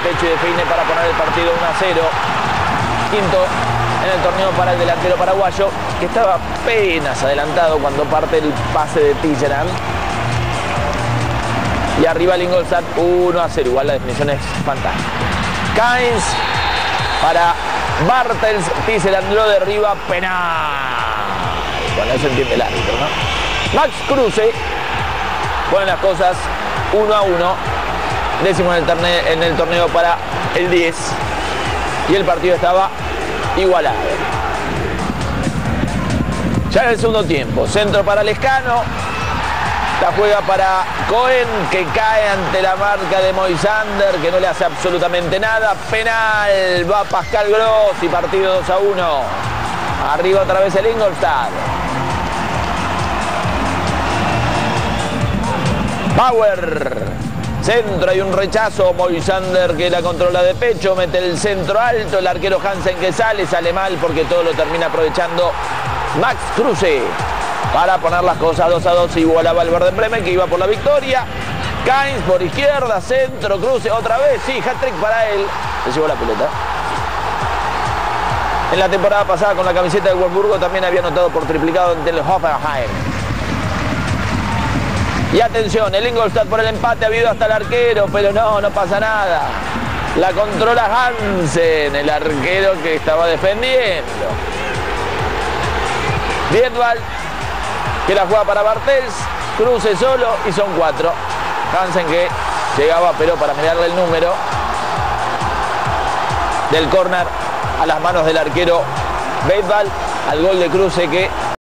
pecho y define para poner el partido 1-0. Quinto en el torneo para el delantero paraguayo, que estaba apenas adelantado cuando parte el pase de Tisserand. Y arriba el Ingolstadt 1-0. Igual la definición es fantástica. Kainz para Bartels. Tisserand lo derriba. Penal. Bueno, eso entiende el árbitro, ¿no? Max Kruse pone las cosas 1-1. Décimo en el torneo para el 10. Y el partido estaba igualado. Ya en el segundo tiempo. Centro para Lescano. La juega para Cohen, que cae ante la marca de Moisander, que no le hace absolutamente nada. Penal. Va Pascal Gross y partido 2-1. Arriba otra vez el Ingolstadt. Bauer. Centro, hay un rechazo. Moisander que la controla de pecho. Mete el centro alto. El arquero Hansen que sale mal porque todo lo termina aprovechando Max Kruse. Para poner las cosas 2-2, igualaba al Werder Bremen, que iba por la victoria. Kainz por izquierda, centro, Kruse, otra vez, sí, hat-trick para él. Se llevó la pelota. En la temporada pasada con la camiseta de Wolfsburgo también había anotado por triplicado ante el Hoffenheim. Y atención, el Ingolstadt por el empate, ha habido hasta el arquero, pero no pasa nada. La controla Hansen, el arquero que estaba defendiendo. Wiedwald, que la juega para Bartels, Kruse solo y son 4. Hansen que llegaba pero para mirarle el número del córner a las manos del arquero Wiedwald, al gol de Kruse que